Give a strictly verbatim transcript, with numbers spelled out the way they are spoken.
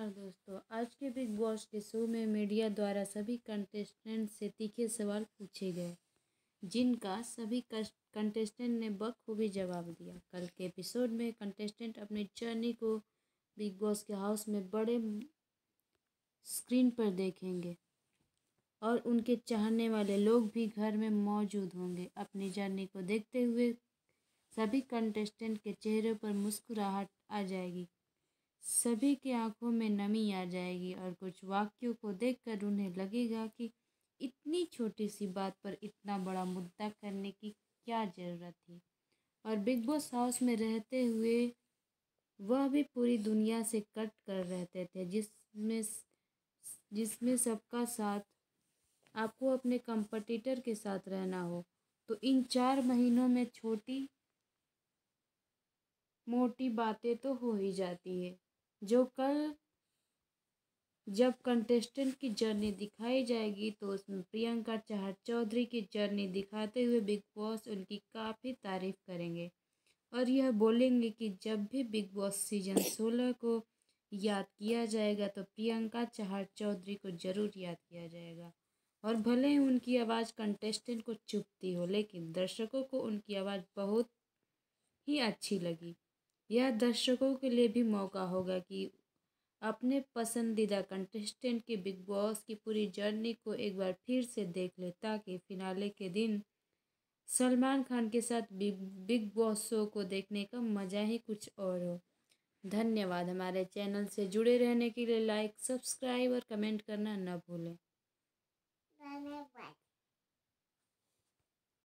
नमस्कार दोस्तों। आज के बिग बॉस के शो में मीडिया द्वारा सभी कंटेस्टेंट से तीखे सवाल पूछे गए, जिनका सभी कंटेस्टेंट ने बखूबी जवाब दिया। कल के एपिसोड में कंटेस्टेंट अपनी जर्नी को बिग बॉस के हाउस में बड़े स्क्रीन पर देखेंगे और उनके चाहने वाले लोग भी घर में मौजूद होंगे। अपनी जर्नी को देखते हुए सभी कंटेस्टेंट के चेहरे पर मुस्कुराहट आ जाएगी, सभी की आंखों में नमी आ जाएगी और कुछ वाक्यों को देखकर उन्हें लगेगा कि इतनी छोटी सी बात पर इतना बड़ा मुद्दा करने की क्या ज़रूरत थी। और बिग बॉस हाउस में रहते हुए वह भी पूरी दुनिया से कट कर रहते थे, जिसमें जिसमें सबका साथ आपको अपने कंपटीटर के साथ रहना हो। तो इन चार महीनों में छोटी मोटी बातें तो हो ही जाती है, जो कल जब कंटेस्टेंट की जर्नी दिखाई जाएगी तो उसमें प्रियंका चहर चौधरी की जर्नी दिखाते हुए बिग बॉस उनकी काफ़ी तारीफ करेंगे और यह बोलेंगे कि जब भी बिग बॉस सीजन सोलह को याद किया जाएगा तो प्रियंका चहर चौधरी को ज़रूर याद किया जाएगा। और भले ही उनकी आवाज़ कंटेस्टेंट को चुभती हो, लेकिन दर्शकों को उनकी आवाज़ बहुत ही अच्छी लगी। यह दर्शकों के लिए भी मौका होगा कि अपने पसंदीदा कंटेस्टेंट के बिग बॉस की पूरी जर्नी को एक बार फिर से देख ले, ताकि फिनाले के दिन सलमान खान के साथ बिग बॉस शो को देखने का मज़ा ही कुछ और हो। धन्यवाद। हमारे चैनल से जुड़े रहने के लिए लाइक, सब्सक्राइब और कमेंट करना न भूलें। धन्यवाद।